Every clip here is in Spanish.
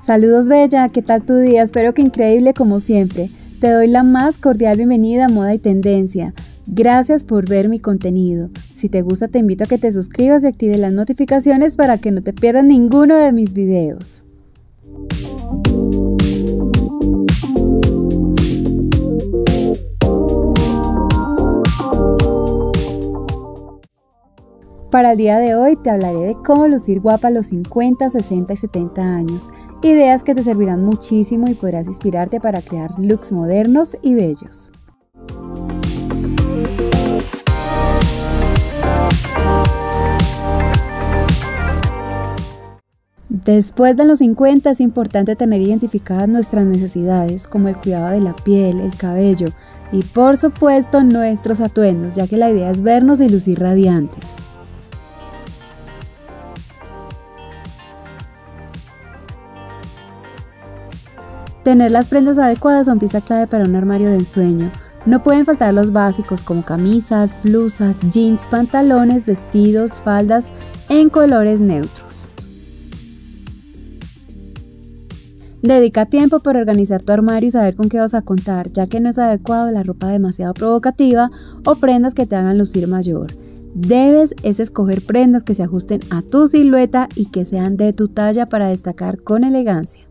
Saludos bella, ¿qué tal tu día? Espero que increíble como siempre. Te doy la más cordial bienvenida a Moda y Tendencia. Gracias por ver mi contenido. Si te gusta te invito a que te suscribas y actives las notificaciones para que no te pierdas ninguno de mis videos. Para el día de hoy te hablaré de cómo lucir guapa a los 50, 60 y 70 años. Ideas que te servirán muchísimo y podrás inspirarte para crear looks modernos y bellos. Después de los 50 es importante tener identificadas nuestras necesidades, como el cuidado de la piel, el cabello y por supuesto nuestros atuendos, ya que la idea es vernos y lucir radiantes. Tener las prendas adecuadas son pieza clave para un armario de ensueño. No pueden faltar los básicos como camisas, blusas, jeans, pantalones, vestidos, faldas en colores neutros. Dedica tiempo para organizar tu armario y saber con qué vas a contar, ya que no es adecuado la ropa demasiado provocativa o prendas que te hagan lucir mayor. Debes escoger prendas que se ajusten a tu silueta y que sean de tu talla para destacar con elegancia.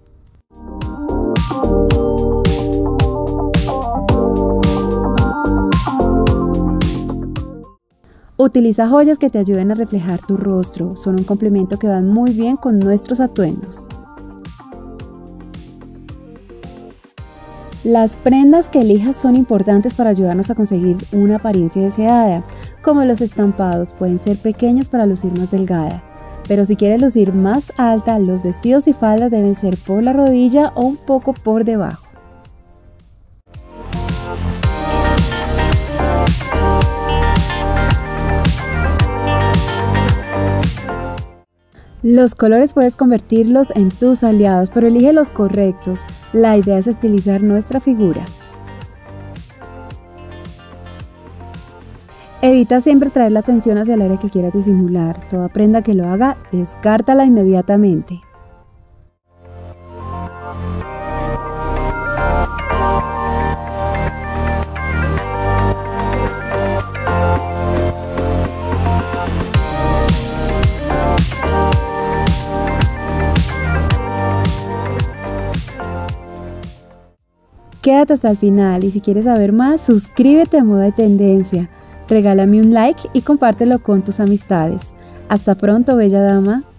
Utiliza joyas que te ayuden a reflejar tu rostro, son un complemento que van muy bien con nuestros atuendos. Las prendas que elijas son importantes para ayudarnos a conseguir una apariencia deseada, como los estampados pueden ser pequeños para lucir más delgada, pero si quieres lucir más alta, los vestidos y faldas deben ser por la rodilla o un poco por debajo. Los colores puedes convertirlos en tus aliados, pero elige los correctos. La idea es estilizar nuestra figura. Evita siempre traer la atención hacia el área que quieras disimular. Toda prenda que lo haga, descártala inmediatamente. Quédate hasta el final y si quieres saber más, suscríbete a Moda y Tendencia, regálame un like y compártelo con tus amistades. Hasta pronto, bella dama.